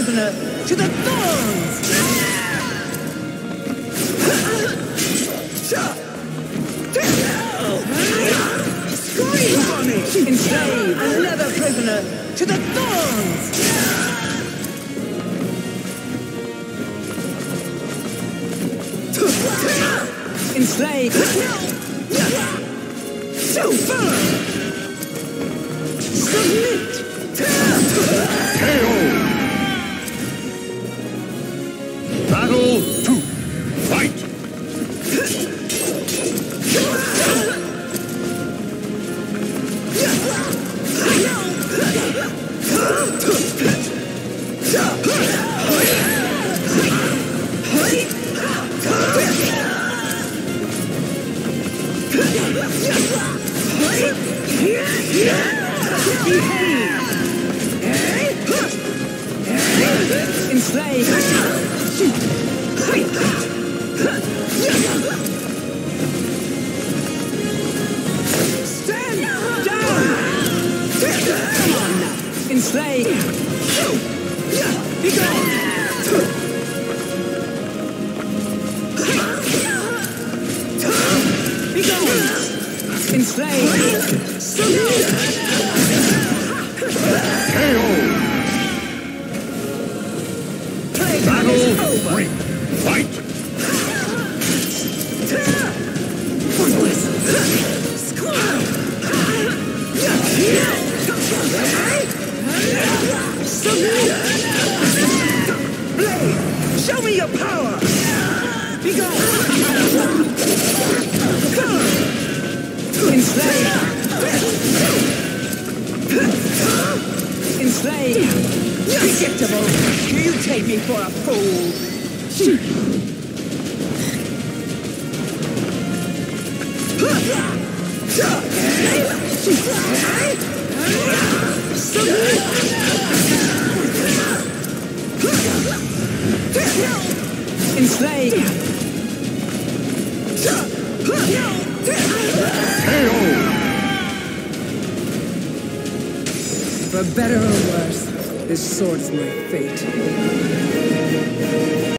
prisoner to the thorns! Scream for me! Enslave another prisoner to the thorns! Enslave! So far! Submit! KO! Battle 2. Fight! Enslave! Stand down! Come on now! Enslave! Be gone! Be gone! Enslave! KO! Battle 3. Fight! Blade, show me your power! Be gone! Enslave! Enslave! Predictable! You take me for a fool! Enslave! KO! For better or worse, this sword is my fate.